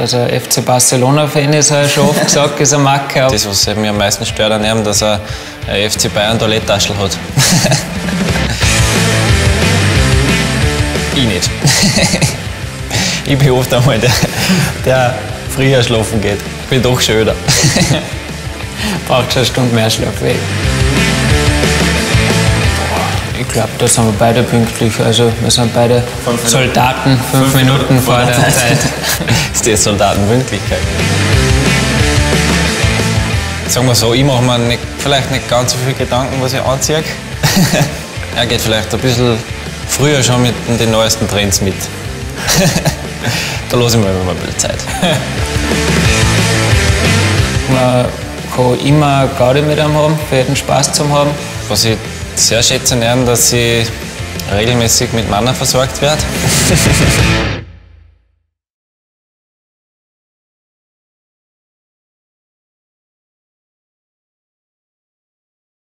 dass er FC Barcelona-Fan ist, habe ich schon oft gesagt, ist eine Macke. Das, was mich am meisten stört an ihm, dass er eine FC Bayern Toiletttaschel hat. Ich nicht. Ich bin oft einmal der früher schlafen geht. Ich bin doch schöner. Braucht schon eine Stunde mehr Schlafweg. Ich glaube, da sind wir beide pünktlich. Also wir sind beide Soldaten, 5 Minuten vor der Zeit. Das ist die Soldatenpünktlichkeit. Sagen wir so, ich mache mir vielleicht nicht ganz so viel Gedanken, was ich anziehe. Er geht vielleicht ein bisschen früher schon mit den neuesten Trends mit. Da lasse ich mir immer mal ein bisschen Zeit. Man kann immer Gaudi mit ihm haben, für jeden Spaß zu haben. Was ich sehr schätze, dass ich regelmäßig mit Männern versorgt werde.